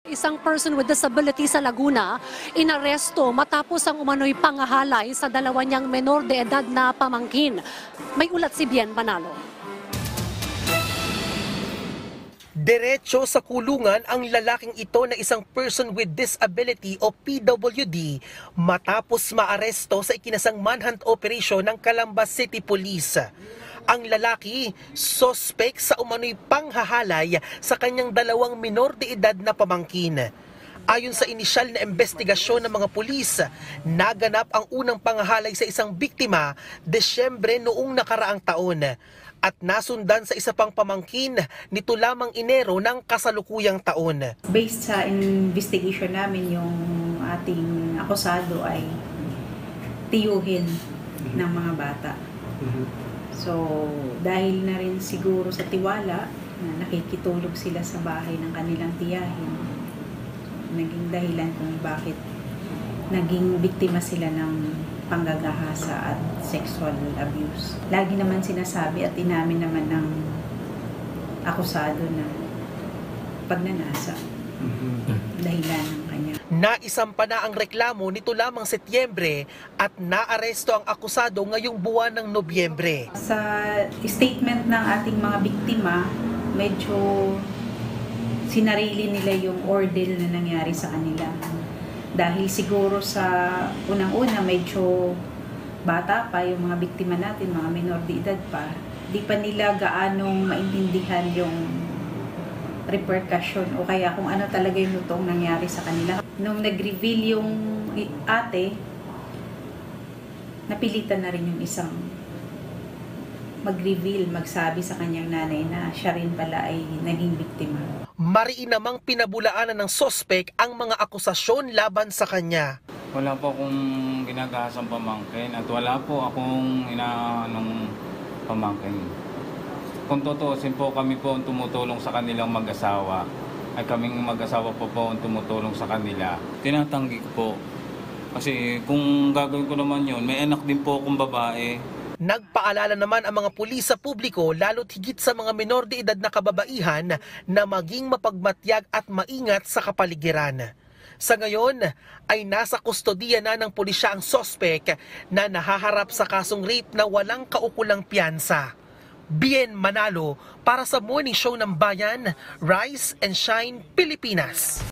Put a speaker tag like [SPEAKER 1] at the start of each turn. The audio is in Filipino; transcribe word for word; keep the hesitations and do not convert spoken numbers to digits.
[SPEAKER 1] Isang person with disability sa Laguna, inaresto matapos ang umano'y pangahalay sa dalawa niyang menor de edad na pamangkin. May ulat si Bien Manalo.
[SPEAKER 2] Diretso sa kulungan ang lalaking ito na isang person with disability o P W D matapos maaresto sa ikinasang manhunt operation ng Calamba City Police. Ang lalaki, sospek sa umano'y panghahalay sa kanyang dalawang minor de edad na pamangkin. Ayon sa inisyal na investigasyon ng mga pulis, naganap ang unang panghahalay sa isang biktima Desyembre noong nakaraang taon at nasundan sa isa pang pamangkin nito lamang Enero ng kasalukuyang taon.
[SPEAKER 3] Based sa investigation namin, yung ating akusado ay tiyuhin ng mga bata. So, dahil na rin siguro sa tiwala na nakikitulog sila sa bahay ng kanilang tiyahin, naging dahilan kung bakit naging biktima sila ng panggagahasa at sexual abuse. Lagi naman sinasabi at inamin naman ng akusado na pagnanasa dahilan ng kanya.
[SPEAKER 2] Naisampa na ang reklamo nito lamang Setyembre at naaresto ang akusado ngayong buwan ng Nobyembre.
[SPEAKER 3] Sa statement ng ating mga biktima, medyo sinarili nila yung ordeal na nangyari sa kanila. Dahil siguro sa unang-una medyo bata pa yung mga biktima natin, mga minor de edad pa, di pa nila gaanong maintindihan yung repercussion o kaya kung ano talaga yung totoong nangyari sa kanila. Nung nag-reveal yung ate, napilitan na rin yung isang mag-reveal, magsabi sa kanyang nanay na siya rin pala ay naging biktima.
[SPEAKER 2] Mariin namang pinabulaanan ng sospek ang mga akusasyon laban sa kanya.
[SPEAKER 4] Wala po akong ginagahasang pamangkin at wala po akong inaanong pamangkin. Kung tutuusin po, kami po ang tumutulong sa kanilang mag-asawa. Ay kaming mag-asawa po po ang tumutulong sa kanila. Tinatanggi ko po. Kasi kung gagawin ko naman yun, may anak din po akong babae.
[SPEAKER 2] Nagpaalala naman ang mga pulis sa publiko lalo't higit sa mga menor de edad na kababaihan na maging mapagmatyag at maingat sa kapaligiran. Sa ngayon ay nasa kustodiya na ng pulisya ang sospek na nahaharap sa kasong rape na walang kaukulang piyansa. Bien Manalo para sa Morning Show ng Bayan, Rise and Shine, Pilipinas.